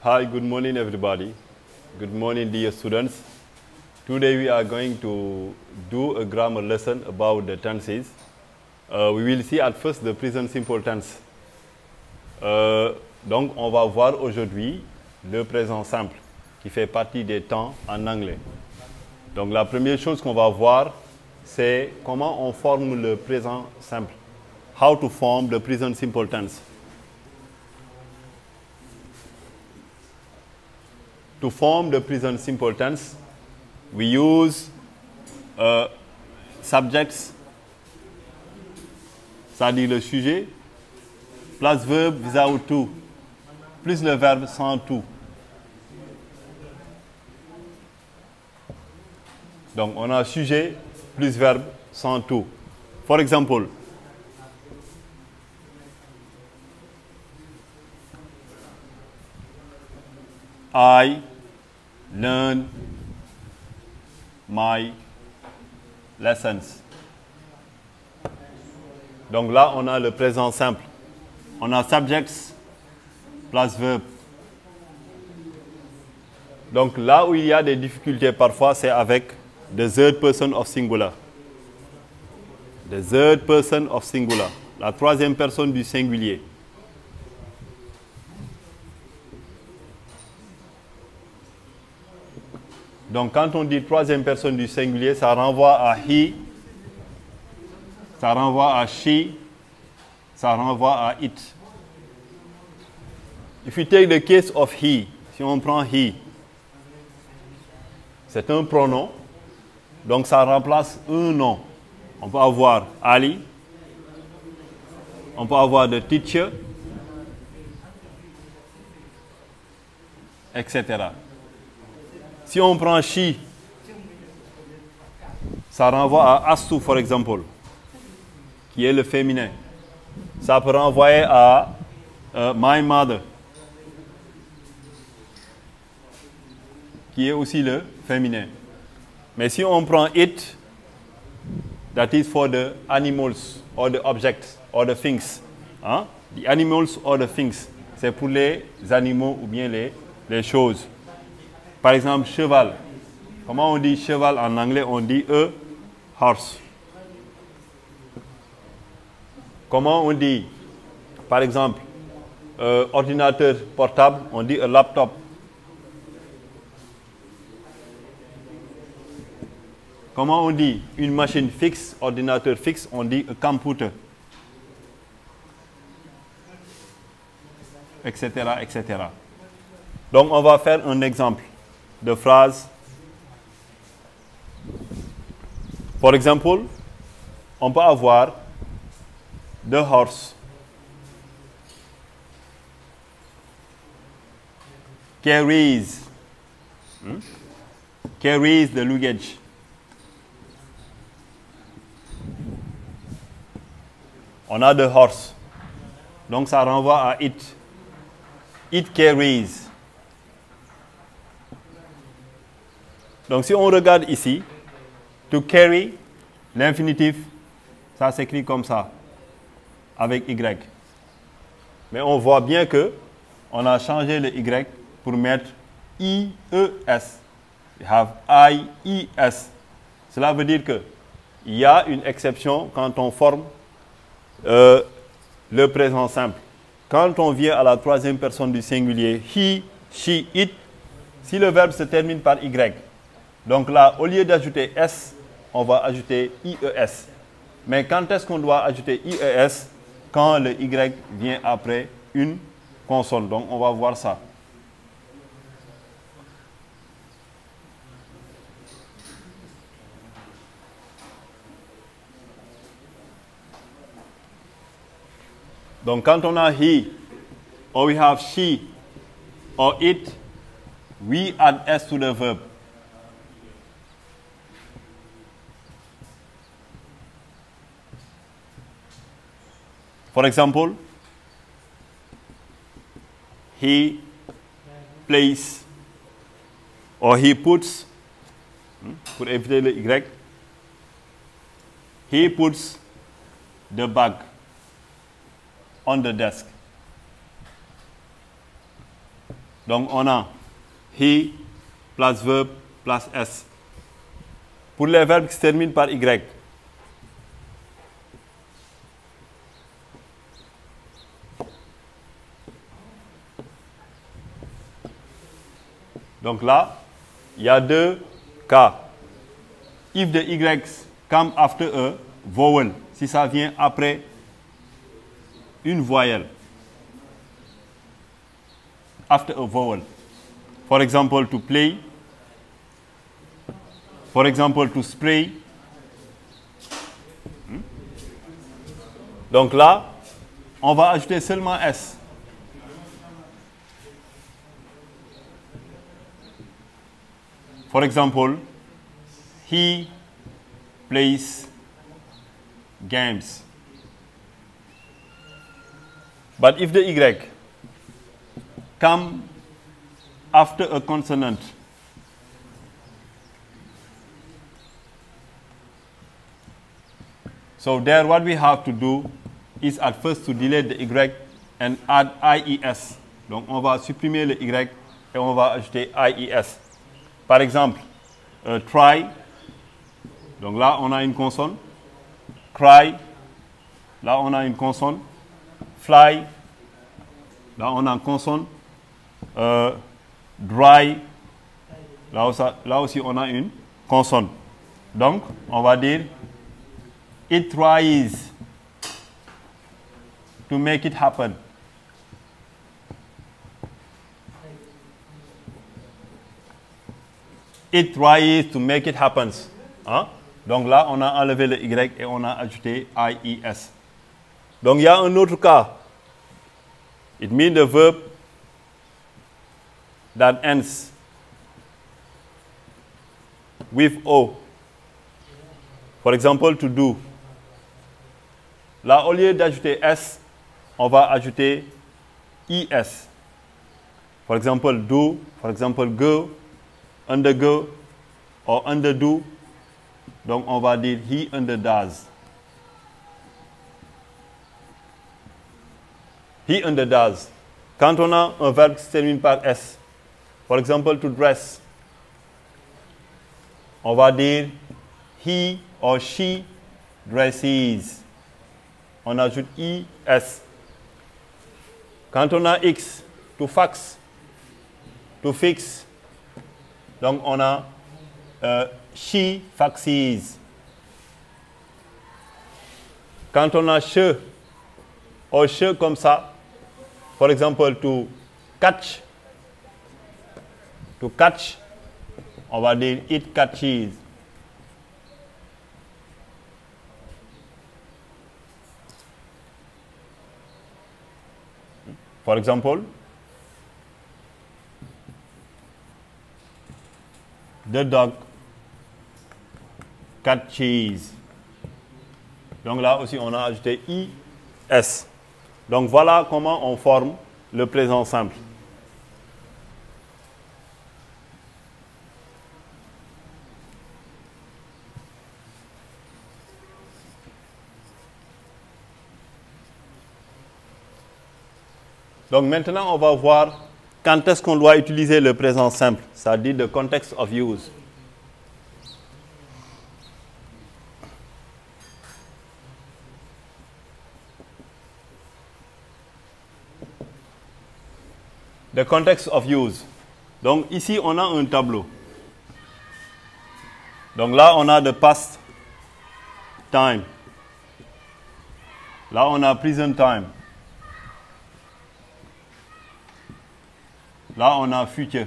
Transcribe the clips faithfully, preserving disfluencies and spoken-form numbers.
Hi, good morning everybody. Good morning dear students. Today we are going to do a grammar lesson about the tenses. Uh, we will see at first the present simple tense. Euh, donc on va voir aujourd'hui le présent simple qui fait partie des temps en anglais. Donc la première chose qu'on va voir, c'est comment on forme le présent simple. How to form the present simple tense. To form the present simple tense, we use uh, subjects, c'est-à-dire le sujet, plus verbe without to, plus le verbe sans to. Donc, on a sujet plus verbe sans to. For example, I learn my lessons. Donc là, on a le présent simple. On a subjects plus verbe. Donc là où il y a des difficultés parfois, c'est avec the third person of singular. The third person of singular. La troisième personne du singulier. Donc, quand on dit troisième personne du singulier, ça renvoie à he, ça renvoie à she, ça renvoie à it. If you take the case of he, si on prend he, c'est un pronom, donc ça remplace un nom. On peut avoir Ali, on peut avoir the teacher, et cetera. Si on prend she, ça renvoie à Astu, par exemple, qui est le féminin. Ça peut renvoyer à uh, my mother, qui est aussi le féminin. Mais si on prend it, that is for the animals, or the objects, or the things. Hein? The animals or the things. C'est pour les animaux ou bien les, les choses. Par exemple, cheval. Comment on dit cheval en anglais? On dit a horse. Comment on dit, par exemple, euh, ordinateur portable? On dit a laptop. Comment on dit une machine fixe, ordinateur fixe? On dit a computer. Etc., et cetera. Donc, on va faire un exemple de phrase. For example, on peut avoir the horse carries hmm? carries the luggage. On a the horse, donc ça renvoie à it. It carries. Donc, si on regarde ici, to carry, l'infinitif, ça s'écrit comme ça, avec Y. Mais on voit bien que on a changé le Y pour mettre I E S. We have I E S. Cela veut dire que il y a une exception quand on forme euh, le présent simple. Quand on vient à la troisième personne du singulier, he, she, it, si le verbe se termine par Y, donc là, au lieu d'ajouter S, on va ajouter I E S. Mais quand est-ce qu'on doit ajouter I E S? Quand le Y vient après une consonne. Donc, on va voir ça. Donc, quand on a he, or we have she, or it, we add S to the verb. For example, he plays, or he puts, pour éviter le Y, he puts the bag on the desk. Donc, on a he, plus verbe, plus S. Pour les verbes qui se terminent par Y, donc là, il y a deux cas. If the Y come after a vowel, si ça vient après une voyelle. After a vowel. For example, to play. For example, to spray. Donc là, on va ajouter seulement S. For example, he plays games. But if the Y come after a consonant, so there what we have to do is at first to delete the Y and add I E S. Donc on va supprimer le Y et on va ajouter I E S. Par exemple, euh, try, donc là on a une consonne. Cry, là on a une consonne. Fly, là on a une consonne. Euh, dry, là aussi, là aussi on a une consonne. Donc on va dire it tries to make it happen. It tries to make it happen. Hein? Donc là, on a enlevé le Y et on a ajouté I E S. Donc il y a un autre cas. It means the verb that ends with O. For example, to do. Là, au lieu d'ajouter S, on va ajouter I S. For example, do. For example, go. Undergo or underdo. Donc, on va dire he underdoes. He underdoes. Quand on a un verbe qui se termine par S, par exemple, to dress, on va dire he or she dresses. On ajoute I S. Quand on a X, to fax, to fix, donc on a euh, she faxes. Quand on a che, ou che comme ça, par exemple, to catch, to catch, on va dire it catches. For example, the dog catches. Donc là aussi, on a ajouté I S. Donc voilà comment on forme le présent simple. Donc maintenant, on va voir quand est-ce qu'on doit utiliser le présent simple, c'est-à-dire the context of use. The context of use. Donc ici, on a un tableau. Donc là, on a the past time. Là, on a present time. Là, on a future.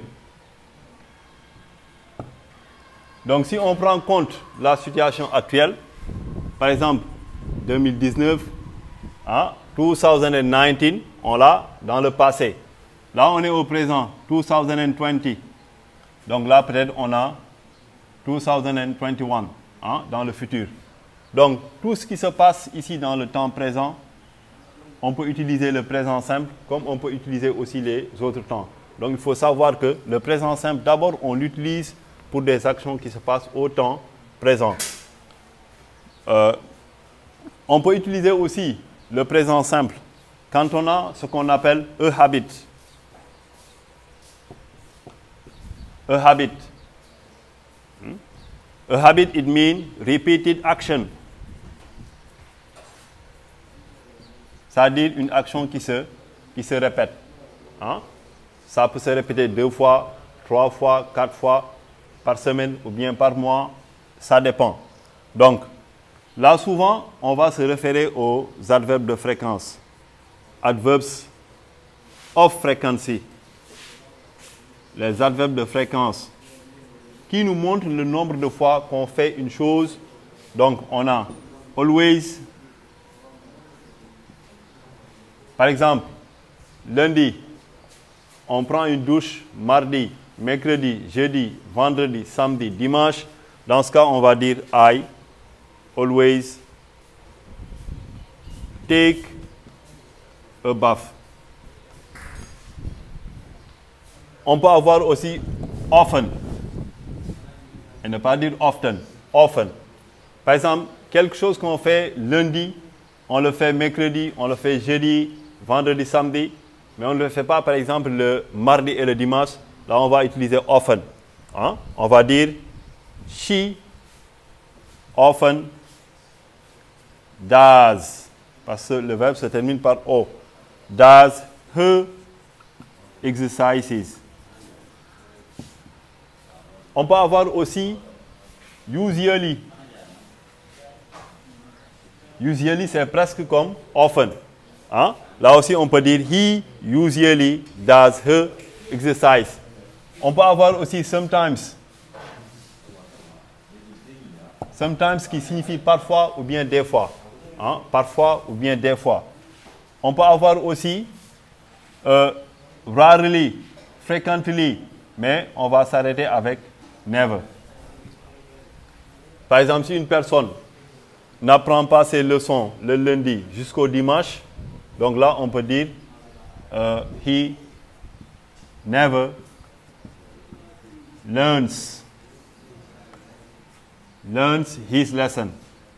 Donc, si on prend compte la situation actuelle, par exemple, deux mille dix-neuf, hein, deux mille dix-neuf, on l'a dans le passé. Là, on est au présent, deux mille vingt. Donc là, peut-être, on a deux mille vingt et un, hein, dans le futur. Donc, tout ce qui se passe ici dans le temps présent, on peut utiliser le présent simple, comme on peut utiliser aussi les autres temps. Donc, il faut savoir que le présent simple, d'abord, on l'utilise pour des actions qui se passent au temps présent. Euh, on peut utiliser aussi le présent simple quand on a ce qu'on appelle a habit. a habit. Hmm? A habit, it means repeated action. C'est-à-dire une action qui se, qui se répète. Hein? Ça peut se répéter deux fois, trois fois, quatre fois par semaine ou bien par mois. Ça dépend. Donc, là, souvent, on va se référer aux adverbes de fréquence. Adverbs of frequency. Les adverbes de fréquence qui nous montrent le nombre de fois qu'on fait une chose. Donc, on a always. Par exemple, lundi, on prend une douche mardi, mercredi, jeudi, vendredi, samedi, dimanche. Dans ce cas, on va dire I always take a bath. On peut avoir aussi often et ne pas dire often, often. Par exemple, quelque chose qu'on fait lundi, on le fait mercredi, on le fait jeudi, vendredi, samedi, mais on ne le fait pas, par exemple, le mardi et le dimanche. Là, on va utiliser often. Hein? On va dire she often does, parce que le verbe se termine par O. Does her exercises. On peut avoir aussi usually. Usually, c'est presque comme often. Hein? Là aussi, on peut dire he usually does her exercise. On peut avoir aussi sometimes. Sometimes qui signifie parfois ou bien des fois. Hein? Parfois ou bien des fois. On peut avoir aussi euh, rarely, frequently, mais on va s'arrêter avec never. Par exemple, si une personne n'apprend pas ses leçons le lundi jusqu'au dimanche, donc là, on peut dire euh, he never learns learns his lesson.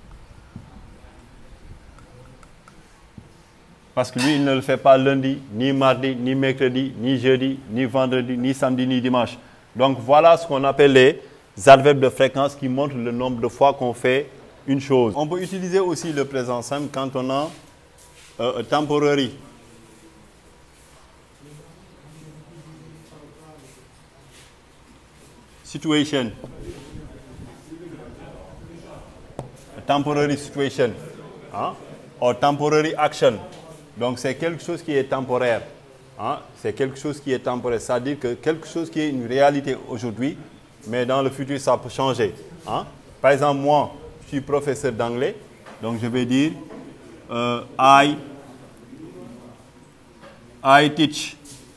Parce que lui, il ne le fait pas lundi, ni mardi, ni mercredi, ni jeudi, ni vendredi, ni samedi, ni dimanche. Donc voilà ce qu'on appelle les adverbes de fréquence qui montrent le nombre de fois qu'on fait une chose. On peut utiliser aussi le présent simple quand on a euh, temporary. Situation. A temporary situation. Hein? Or temporary action. Donc c'est quelque chose qui est temporaire. Hein? C'est quelque chose qui est temporaire. C'est-à-dire que quelque chose qui est une réalité aujourd'hui, mais dans le futur, ça peut changer. Hein? Par exemple, moi, je suis professeur d'anglais, donc je vais dire euh, I, I teach.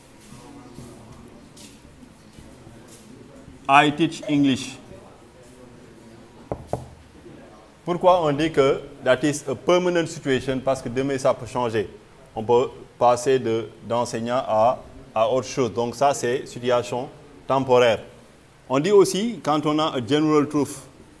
I teach English. Pourquoi on dit que that is a permanent situation? Parce que demain, ça peut changer. On peut passer de, d'enseignant à, à autre chose. Donc ça, c'est situation temporaire. On dit aussi, quand on a a general truth.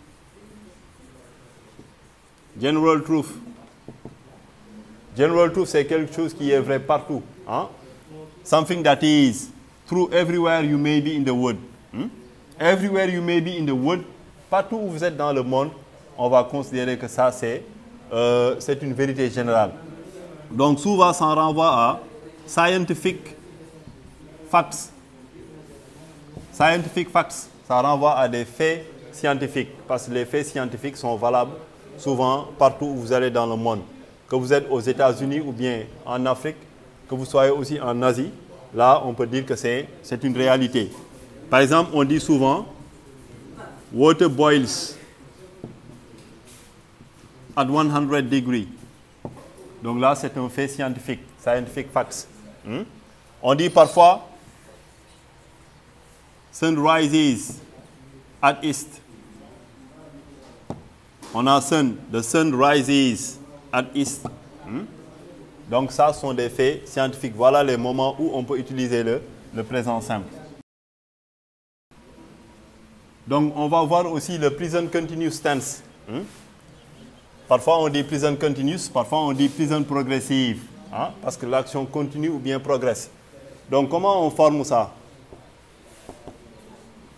General truth. General truth, c'est quelque chose qui est vrai partout. Hein? Something that is true everywhere you may be in the world. Hmm? Everywhere you may be in the world, partout où vous êtes dans le monde, on va considérer que ça, c'est euh, c'est une vérité générale. Donc souvent, ça renvoie à scientific facts. Scientific facts, ça renvoie à des faits scientifiques, parce que les faits scientifiques sont valables souvent partout où vous allez dans le monde. Que vous êtes aux États-Unis ou bien en Afrique, que vous soyez aussi en Asie, là, on peut dire que c'est c'est une réalité. Par exemple, on dit souvent « water boils at one hundred degrees ». Donc là, c'est un fait scientifique, scientific facts. Hmm? On dit parfois « sun rises at east ». On a sun, the sun rises at east. Hmm? Donc ça, sont des faits scientifiques. Voilà les moments où on peut utiliser le, le présent simple. Donc, on va voir aussi le present continuous tense. Hmm? Parfois, on dit present continuous, parfois, on dit present progressive. Hein? Parce que l'action continue ou bien progresse. Donc, comment on forme ça?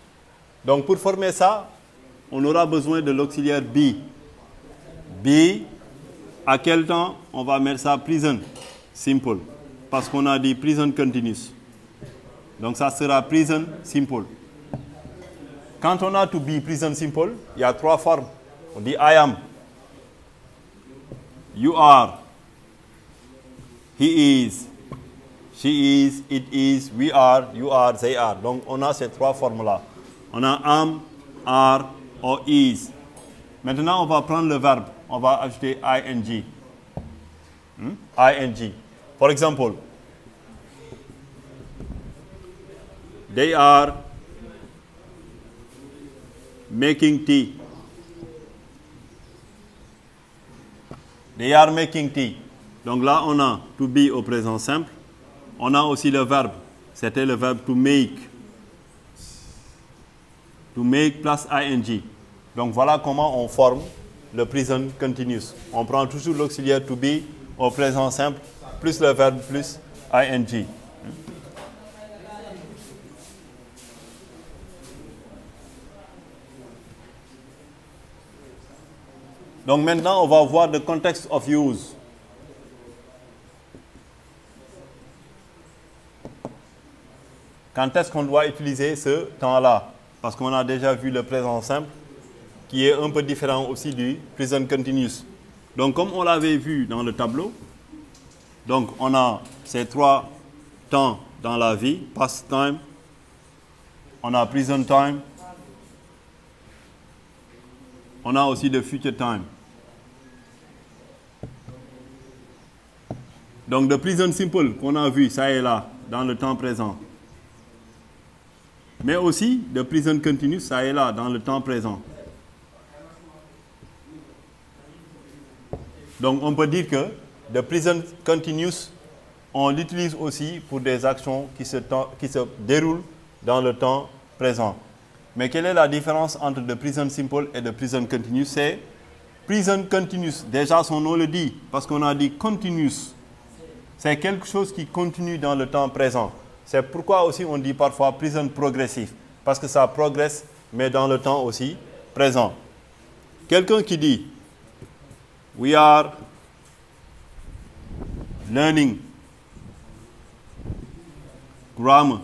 Donc pour former ça, on aura besoin de l'auxiliaire be. Be, à quel temps on va mettre ça present simple. Parce qu'on a dit present continuous. Donc ça sera present simple. Quand on a to be present simple, il y a trois formes. On dit I am, you are, he is, she is, it is, we are, you are, they are. Donc on a ces trois formes-là. On a am, are, or is. Maintenant, on va prendre le verbe. On va ajouter ing. Hmm? ing. For example, they are making tea. They are making tea. Donc là, on a to be au présent simple. On a aussi le verbe. C'était le verbe to make. To make plus ing. Donc voilà comment on forme le present continuous. On prend toujours l'auxiliaire to be au présent simple, plus le verbe, plus ing. Donc maintenant, on va voir le context of use. Quand est-ce qu'on doit utiliser ce temps-là? Parce qu'on a déjà vu le présent simple, qui est un peu différent aussi du present continuous. Donc comme on l'avait vu dans le tableau, donc on a ces trois temps dans la vie, past time, on a present time, on a aussi le future time. Donc le present simple qu'on a vu, ça est là, dans le temps présent. Mais aussi le present continuous, ça est là, dans le temps présent. Donc on peut dire que le present continuous, on l'utilise aussi pour des actions qui se, qui se déroulent dans le temps présent. Mais quelle est la différence entre le present simple et le present continuous? C'est present continuous, déjà son nom le dit, parce qu'on a dit continuous. C'est quelque chose qui continue dans le temps présent. C'est pourquoi aussi on dit parfois present progressif, parce que ça progresse, mais dans le temps aussi présent. Quelqu'un qui dit we are learning grammar.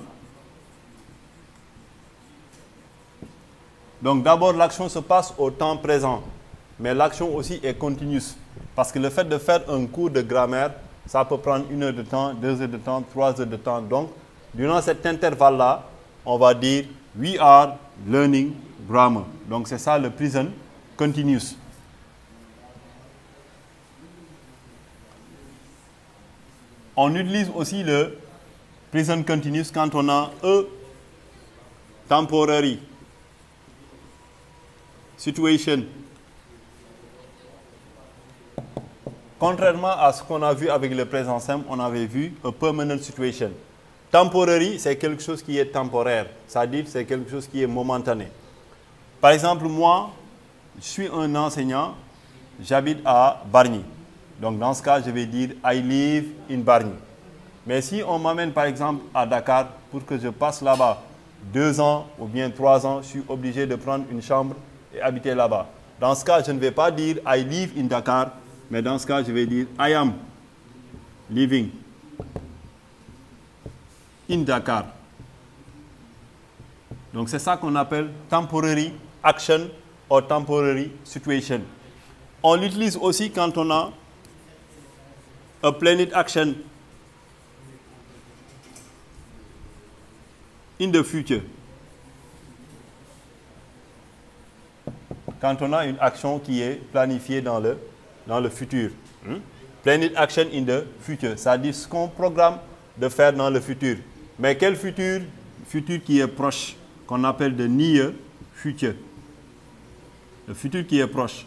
Donc d'abord l'action se passe au temps présent, mais l'action aussi est continue. Parce que le fait de faire un cours de grammaire, ça peut prendre une heure de temps, deux heures de temps, trois heures de temps. Donc durant cet intervalle-là, on va dire we are learning grammar. Donc c'est ça le present continuous. On utilise aussi le present continuous quand on a a temporary situation. Contrairement à ce qu'on a vu avec le présent simple, on avait vu a permanent situation. Temporary, c'est quelque chose qui est temporaire, c'est-à-dire c'est quelque chose qui est momentané. Par exemple, moi, je suis un enseignant, j'habite à Bargny. Donc dans ce cas, je vais dire I live in Bargny. Mais si on m'amène par exemple à Dakar pour que je passe là-bas deux ans ou bien trois ans, je suis obligé de prendre une chambre et habiter là-bas. Dans ce cas, je ne vais pas dire I live in Dakar, mais dans ce cas, je vais dire I am living in Dakar. Donc c'est ça qu'on appelle temporary action ou temporary situation. On l'utilise aussi quand on a a planned action in the future. Quand on a une action qui est planifiée dans le, dans le futur. Hmm? Planned action in the future, c'est-à-dire ce qu'on programme de faire dans le futur. Mais quel futur? Futur qui est proche, qu'on appelle de near future. Le futur qui est proche.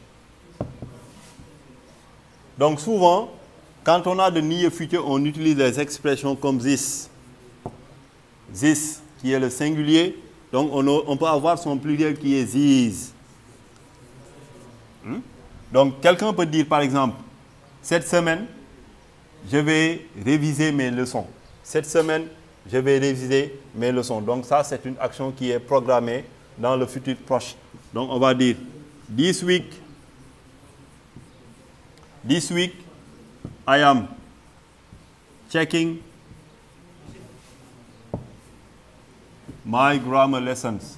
Donc souvent, quand on a de near future, on utilise des expressions comme this. This, qui est le singulier. Donc on, a, on peut avoir son pluriel qui est these. Hmm? Donc quelqu'un peut dire par exemple, cette semaine, je vais réviser mes leçons. Cette semaine, je vais réviser mes leçons. Donc ça, c'est une action qui est programmée dans le futur proche. Donc, on va dire this week, this week, I am checking my grammar lessons.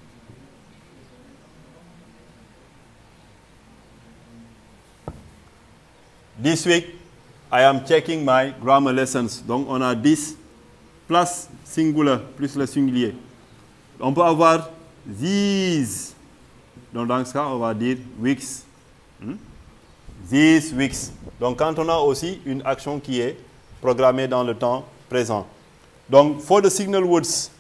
This week, I am checking my grammar lessons. Donc, on a this plus singular plus le singulier. On peut avoir these. Donc, dans ce cas, on va dire weeks. Hmm? These weeks. Donc, quand on a aussi une action qui est programmée dans le temps présent. Donc, for the signal words,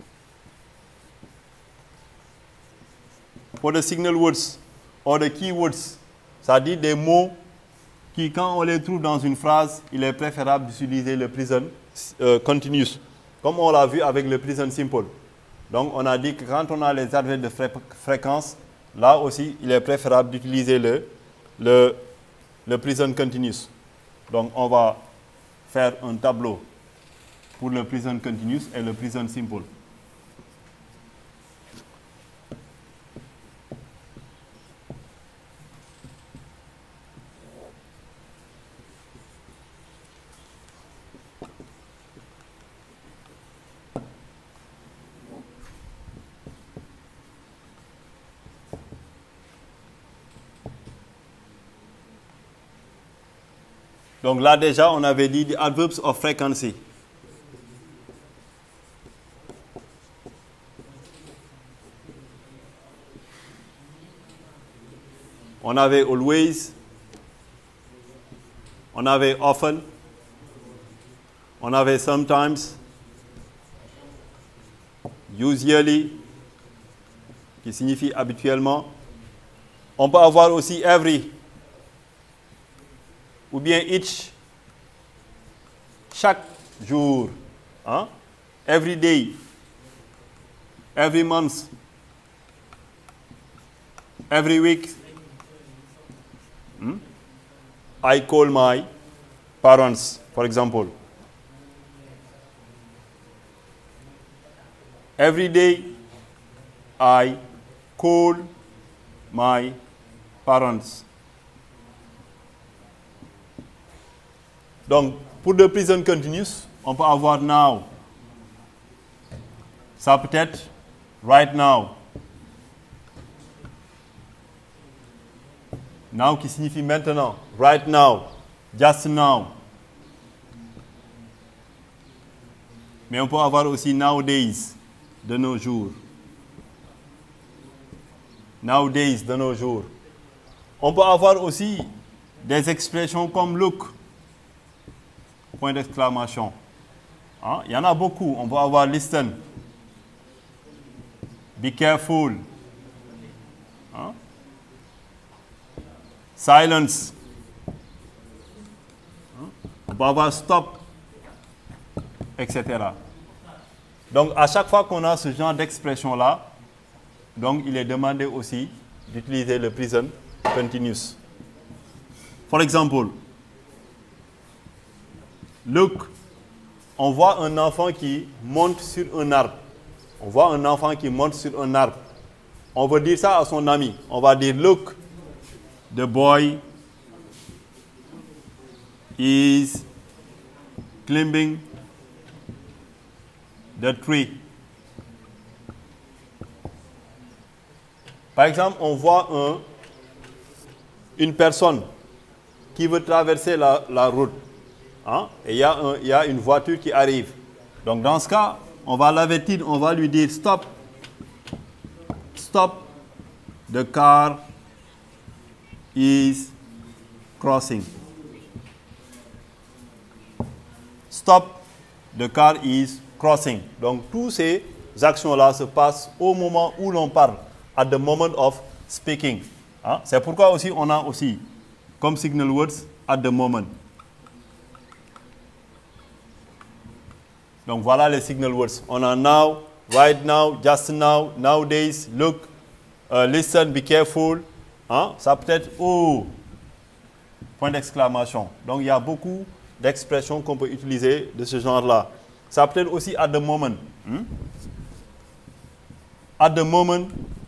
for the signal words or the keywords, c'est-à-dire des mots qui, quand on les trouve dans une phrase, il est préférable d'utiliser le present euh, continuous, comme on l'a vu avec le present simple. Donc, on a dit que quand on a les adverbes de fré fréquence, là aussi, il est préférable d'utiliser le, le, le present continuous. Donc, on va faire un tableau pour le present continuous et le present simple. Donc là déjà, on avait dit the adverbs of frequency. On avait always, on avait often, on avait sometimes, usually, qui signifie habituellement. On peut avoir aussi every, ou bien each, chaque jour, hein? Every day, every month, every week. Hmm? I call my parents, for example. Every day, I call my parents. Donc, pour le present continuous, on peut avoir now. Ça peut être right now. Now qui signifie maintenant. Right now. Just now. Mais on peut avoir aussi nowadays, de nos jours. Nowadays, de nos jours. On peut avoir aussi des expressions comme look. Point d'exclamation. Hein? Il y en a beaucoup. On peut avoir listen. Be careful. Hein? Silence. Hein? On peut avoir stop, et cetera. Donc, à chaque fois qu'on a ce genre d'expression-là, donc il est demandé aussi d'utiliser le present continuous. For example, look, on voit un enfant qui monte sur un arbre. On voit un enfant qui monte sur un arbre. On veut dire ça à son ami. On va dire, look, the boy is climbing the tree. Par exemple, on voit un, une personne qui veut traverser la, la route. Hein? Et il y, y a une voiture qui arrive. Donc dans ce cas, on va l'avertir, on va lui dire stop. Stop. The car is crossing. Stop. The car is crossing. Donc toutes ces actions-là se passent au moment où l'on parle. At the moment of speaking. Hein? C'est pourquoi aussi on a aussi comme signal words at the moment. Donc voilà les signal words. On a now, right now, just now, nowadays, look, uh, listen, be careful. Hein? Ça peut être oh, point d'exclamation. Donc il y a beaucoup d'expressions qu'on peut utiliser de ce genre-là. Ça peut être aussi at the moment. Hmm? at the moment,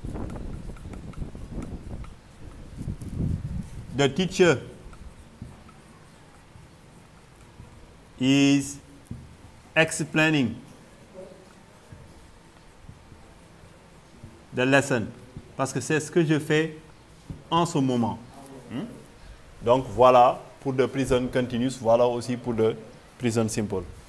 the teacher is explaining the lesson. Parce que c'est ce que je fais en ce moment. Hmm? Donc voilà pour the present continuous, voilà aussi pour the present simple.